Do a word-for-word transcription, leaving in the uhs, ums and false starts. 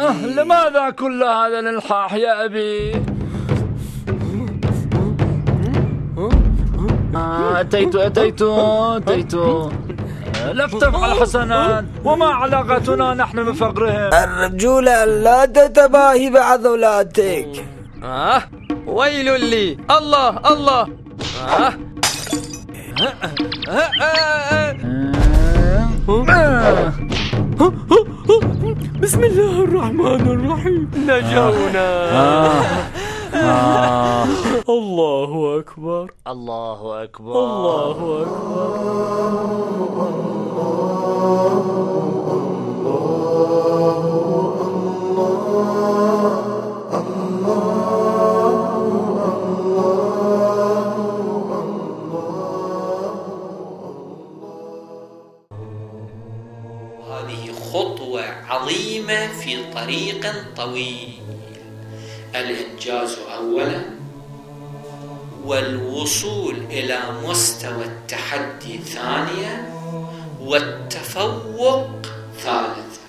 آه لماذا كل هذا الإلحاح يا أبي؟ آه أتيت أتيت أتيت. لا تفعل حسنا، وما علاقتنا نحن بفقرهم؟ الرجولة لا تتباهي بعضلاتك. آه ويل لي. الله الله. آه. بسم الله الرحمن الرحيم. نجونا. الله أكبر الله أكبر الله أكبر. هذه خطوة عظيمة في طريق طويل. الإنجاز أولا، والوصول إلى مستوى التحدي ثانيا، والتفوق ثالثا.